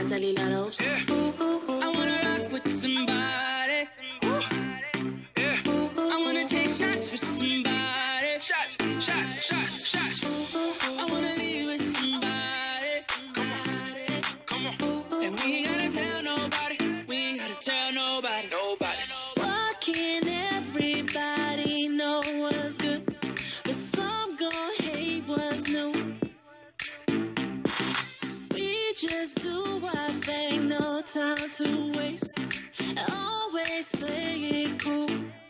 Natalie Lados. Yeah. I wanna rock with somebody. Yeah. I wanna take shots with somebody. Shots, shots, shots, shots. I wanna leave with somebody. Come on, come on. And we ain't gotta tell nobody. We ain't gotta tell nobody. Nobody. Why can't everybody know what's good, but some gon' hate what's new? We just do our thing, no time to waste. Always play it cool.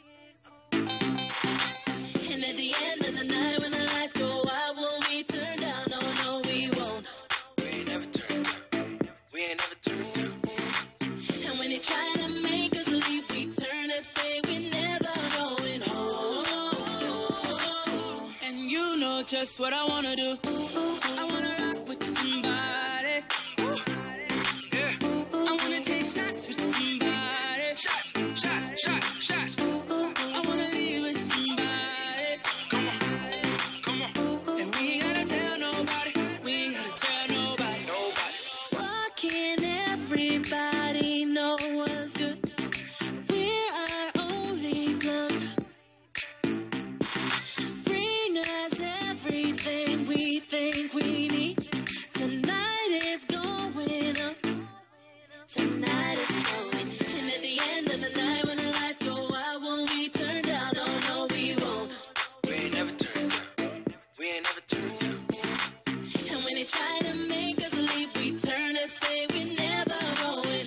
And at the end of the night, when the lights go out, will we turn down? No, no, we won't. We ain't never turned down. We ain't never turned down. And when they try to make us leave, we turn and say we're never going home. And you know just what I wanna do. I wanna rock with somebody. Yeah. I wanna take shots with somebody. Shots, shots, shots, shots. I wanna leave with somebody. Come on, come on. And we ain't gotta tell nobody. We ain't gotta tell nobody. Nobody. Why can't everybody know what's good? We're our only plug. Bring us everything we think we need. Tonight is going up. Tonight is going. And at the end of the night, when the lights go out, won't we turn down? No, no, we won't. We ain't never turned down. We ain't never turned down. And when they try to make us leave, we turn and say we're never going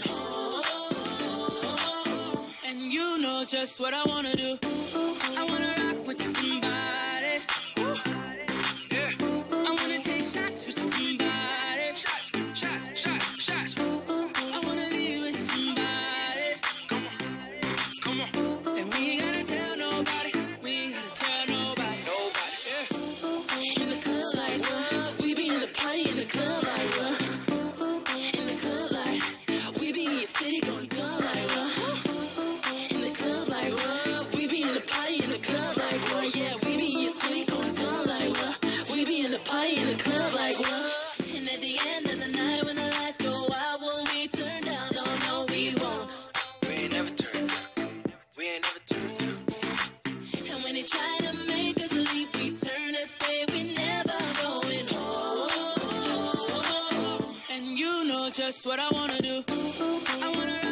home. And you know just what I wanna do. I wanna rock with somebody. Yeah. I wanna take shots with somebody. Shots, shots, shots, shots. I wanna leave with somebody. Come on, come on. And we ain't gotta tell nobody. We ain't gotta tell nobody. Nobody. Yeah. In the club like what? We be in the party in the club like what? In the club like we be in your city going dumb like what? In the club like what? We be in the party in the club like what? Yeah, we be in your city going dumb like what? We be in the party in the club like what? And at the end of the night, when the lights go out, will we turn down? No, no, we won't. We ain't never turned down. We ain't never turned down. And when they try to make us leave, we turn and say we're never going home. And you know just what I wanna do. I wanna